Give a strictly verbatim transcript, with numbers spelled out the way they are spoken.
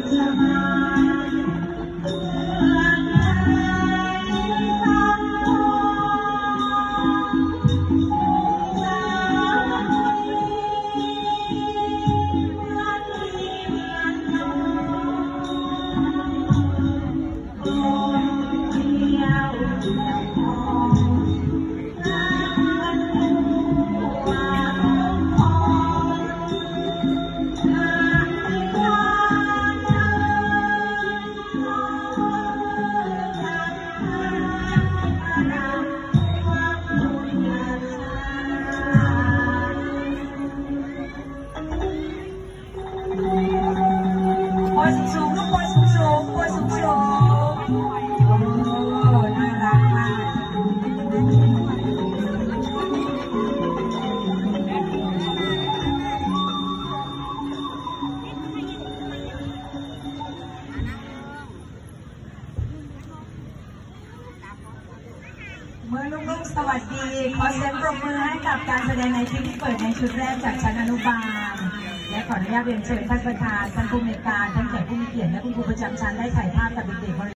ปอยสูงๆลูกปอยสูงๆปอยสูงๆโอ้น่ารักมากเมื่อลูกๆสวัสดีขอเสียงปรบมือให้กับการแสดงในพิธีเปิดในชุดแรกจากชั้นอนุบาลและขออนุญาตเรียนเชิญท่านประธานท่านผู้อำนวยการท่านแขกผู้มีเกียรติและคุณครูประจำชั้นได้ถ่ายภาพกับเด็กๆ